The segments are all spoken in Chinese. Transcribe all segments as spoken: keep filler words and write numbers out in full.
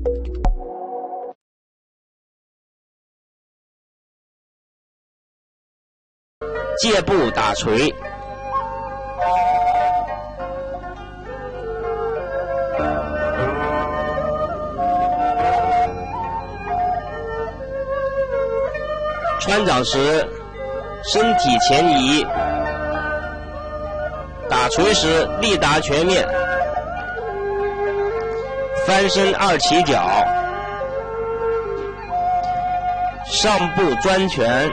借步打捶。穿掌时身体前移，打捶时力达全面，翻身二起脚，上步专拳，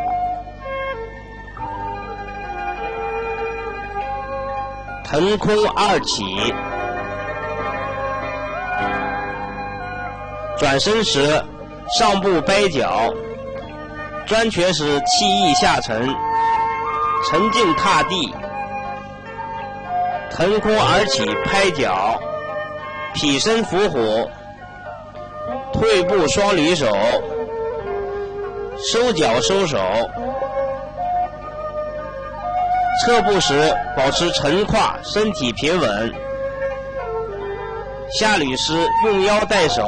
腾空二起，转身时上步掰脚，专拳时气意下沉，沉静踏地，腾空而起拍脚，劈身伏虎，退步双捋手，收脚收手，侧步时保持沉胯，身体平稳，下捋时用腰带手，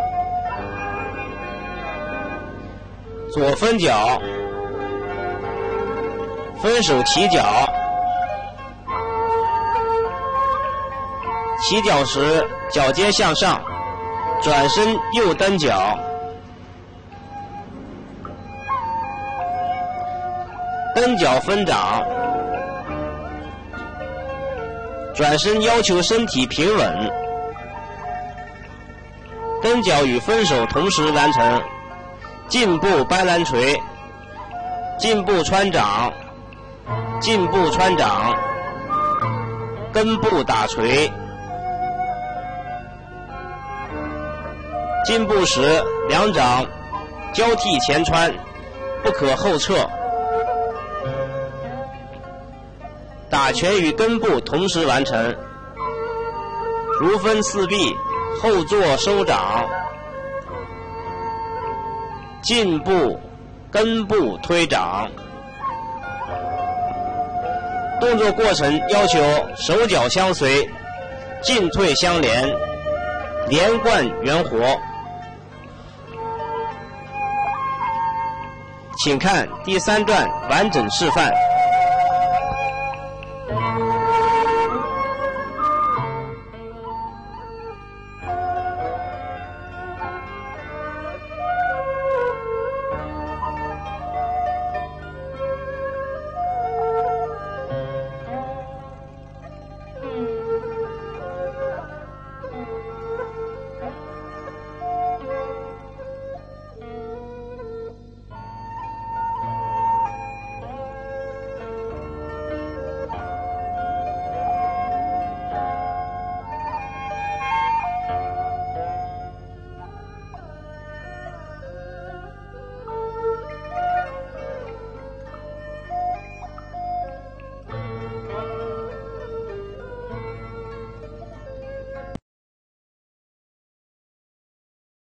左分脚，分手起脚，起脚时脚尖向上，转身右蹬脚，蹬脚分掌，转身要求身体平稳，蹬脚与分手同时完成。进步搬篮捶，进步穿掌，进步穿掌，跟步打捶。进步时两掌交替前穿，不可后撤。打拳与跟步同时完成，如分四臂，后坐收掌，进步跟步推掌。动作过程要求手脚相随，进退相连，连贯圆活。请看第三段完整示范。